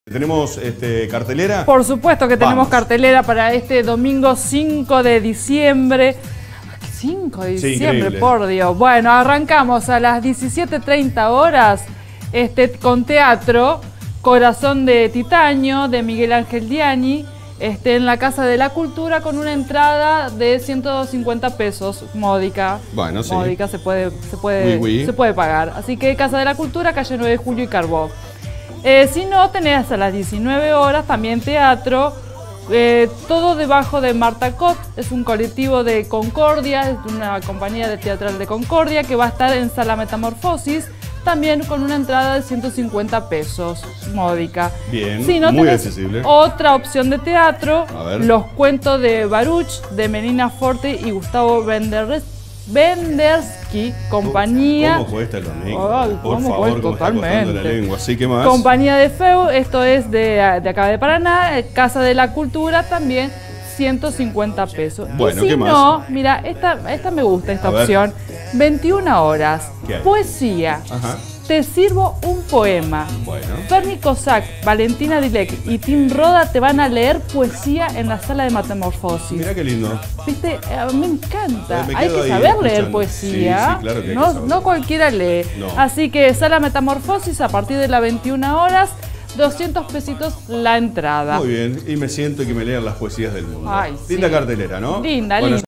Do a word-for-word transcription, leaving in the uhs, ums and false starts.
¿Tenemos este, cartelera? Por supuesto que tenemos Vamos. cartelera para este domingo cinco de diciembre. cinco de diciembre, Sí, por Dios. Bueno, arrancamos a las diecisiete treinta horas este, con teatro Corazón de Titanio de Miguel Ángel Diani este, en la Casa de la Cultura con una entrada de ciento cincuenta pesos, módica. Bueno, sí. Módica, se puede, se puede, Oui, oui. se puede pagar. Así que Casa de la Cultura, calle nueve de Julio y Carbó. Eh, si no, tenés hasta las diecinueve horas también teatro, eh, todo debajo de Marta Cot, es un colectivo de Concordia, es una compañía de teatral de Concordia que va a estar en Sala Metamorfosis, también con una entrada de ciento cincuenta pesos, módica. Bien, si no, muy tenés accesible. Otra opción de teatro, A ver. Los cuentos de Baruch, de Melina Forte y Gustavo Benderes. Bendersky, compañía. ¿Cómo cuesta el domingo? Ay, Por ¿cómo favor, cuesta? cómo está costando la Totalmente. lengua. Así que más. Compañía de Feu, esto es de, de acá de Paraná, Casa de la Cultura también, ciento cincuenta pesos. Bueno, y si ¿qué más? no, mira, esta, esta me gusta, esta A ver. opción. veintiuna horas, ¿Qué hay? poesía. Ajá. Te sirvo un poema. Bueno. Ferni Kosak, Valentina Dilek y Tim Roda te van a leer poesía en la Sala de Metamorfosis. Mirá qué lindo. Viste, a mí me encanta. Me Hay quedo que ahí saber leer escuchando. poesía. Sí, sí, claro que hay que no, saber. no cualquiera lee. No. Así que Sala Metamorfosis a partir de las veintiuna horas, doscientos pesitos la entrada. Muy bien. Y me siento que me lean las poesías del mundo. Ay, Linda sí. cartelera, ¿no? Linda, Bueno, linda.